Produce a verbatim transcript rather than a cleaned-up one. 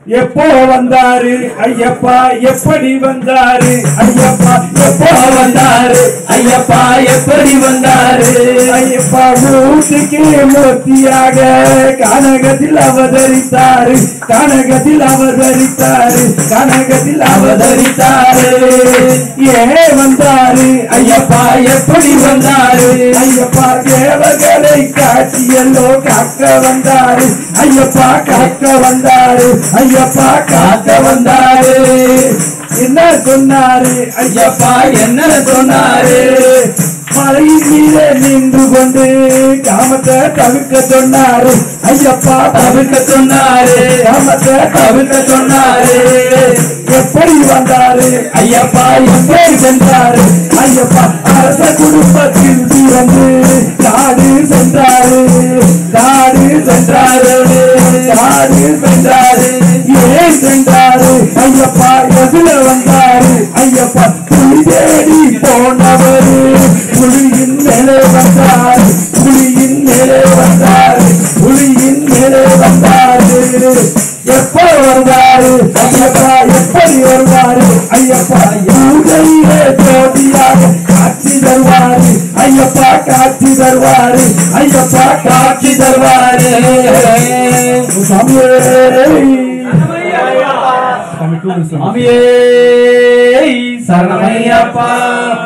எப்போ வந்தாரு ஐயப்பா எப்படி வந்தாரு ஐயப்பா எப்போ வந்தாரு ஐயப்பா எப்படி வந்தாரு ஐயப்பா மூர்த்திக்கு மூர்த்தியாக கனகத்தில் அவதரித்தாரு கனகத்தில் அவதரித்தாரு கனகத்தில் அவதரித்தாரு ஏ வந்தாரு ஐயப்பா எப்படி வந்தாரு ஐயப்பா தேவர்களை காட்சியல்லோ காக்க வந்தாரு ஐயப்பா காக்க வந்தாரு ஐயப்பா காக்க வந்தாரு என்ன சொன்னாரு ஐயப்பா என்ன சொன்னாரு மலையின் மீது நின்று கொண்டு காமத்தை தவிர்க்க சொன்னாரு ஐயப்பா தவிர்க்க சொன்னாரு காமத்தை தவிர்க்க சொன்னாரு எப்படி வந்தாரு ஐயப்பா எப்படி சென்றாரு ஐயப்பா அரச குடும்பத்தில் பிறந்து காடு சென்றாரு காடு சென்றாரு காடு சென்றாரு ஏன் சென்றாரு ஐயப்பா எதுல வந்தாரு ஐயப்பா புலி தேடி போனவரு புலியின் மேலே வந்தாரு புலியின் மேலே வந்தாரு புலியின் மேலே வந்தாரு எப்ப வருவாரு ஐயப்பா எப்படி வருவாரு ஐயப்பா பூஜையிலே ஜோதியாக காட்சி தருவாரு ஐயப்பா காட்சி தருவாரு ஐயப்பா காட்சி தருவாரு சரணமையப்பா